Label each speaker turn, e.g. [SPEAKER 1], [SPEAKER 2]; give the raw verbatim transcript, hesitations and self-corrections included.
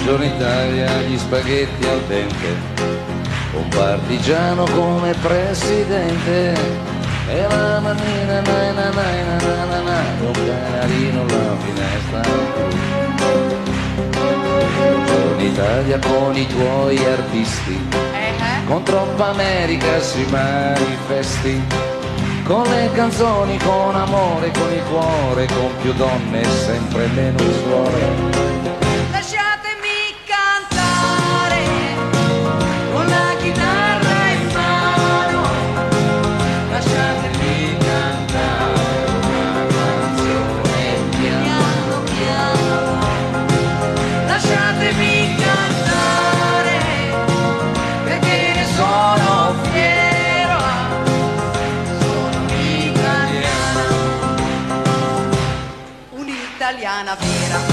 [SPEAKER 1] Buongiorno Italia, gli spaghetti al dente, un partigiano come presidente, e la manina na na na na na na na, un canarino alla finestra. Buongiorno Italia con i tuoi artisti, con troppa America si manifesti, con le canzoni, con amore, con il cuore, con più donne e sempre meno suore.
[SPEAKER 2] Lasciatemi cantare con la chitarra in mano, lasciatemi cantare una canzone piano piano, lasciatemi cantare perché ne sono fiera, sono italiana, un'italiana vera.